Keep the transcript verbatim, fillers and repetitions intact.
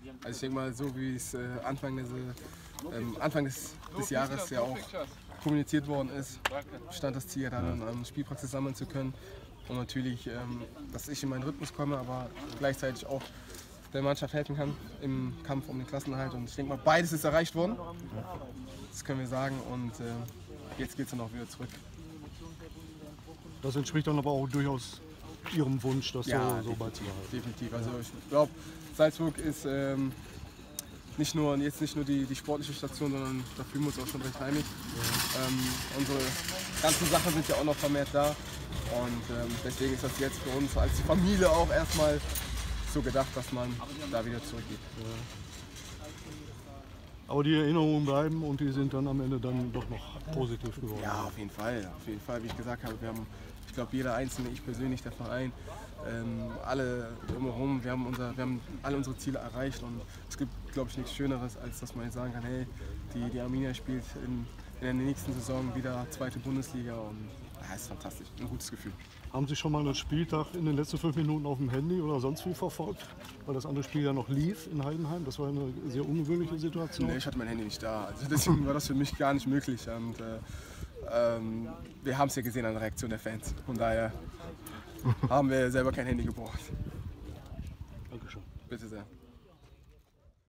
Also ich denke mal, so wie es äh, Anfang, des, ähm, Anfang des, des Jahres ja auch kommuniziert worden ist, stand das Ziel, dann ähm, Spielpraxis sammeln zu können. Und natürlich, ähm, dass ich in meinen Rhythmus komme, aber gleichzeitig auch der Mannschaft helfen kann im Kampf um den Klassenerhalt. Und ich denke mal, beides ist erreicht worden. Das können wir sagen. Und äh, jetzt geht es dann auch wieder zurück. Das entspricht dann aber auch durchaus Ihrem Wunsch, das ja, so, so beizubehalten. Definitiv. Also ich glaube, Salzburg ist ähm, nicht nur, jetzt nicht nur die, die sportliche Station, sondern da fühlen wir uns auch schon recht heimisch. Ja. Ähm, unsere ganzen Sachen sind ja auch noch vermehrt da. Und ähm, deswegen ist das jetzt für uns als Familie auch erstmal so gedacht, dass man da wieder zurückgeht. Ja. Aber die Erinnerungen bleiben und die sind dann am Ende dann doch noch positiv geworden. Ja, auf jeden Fall. Auf jeden Fall, wie ich gesagt habe, wir haben, ich glaube, jeder Einzelne, ich persönlich, der Verein, ähm, alle drumherum, wir haben, unser, wir haben alle unsere Ziele erreicht und es gibt, glaube ich, nichts Schöneres, als dass man jetzt sagen kann, hey, die, die Arminia spielt in, in der nächsten Saison wieder zweite Bundesliga und ja, ist fantastisch, ein gutes Gefühl. Haben Sie schon mal einen Spieltag in den letzten fünf Minuten auf dem Handy oder sonst wie verfolgt? Weil das andere Spiel ja noch lief in Heidenheim. Das war eine sehr ungewöhnliche Situation. Nee, ich hatte mein Handy nicht da. Also deswegen war das für mich gar nicht möglich. Und, äh, ähm, wir haben es ja gesehen an der Reaktion der Fans. Von daher haben wir selber kein Handy gebraucht. Dankeschön. Bitte sehr.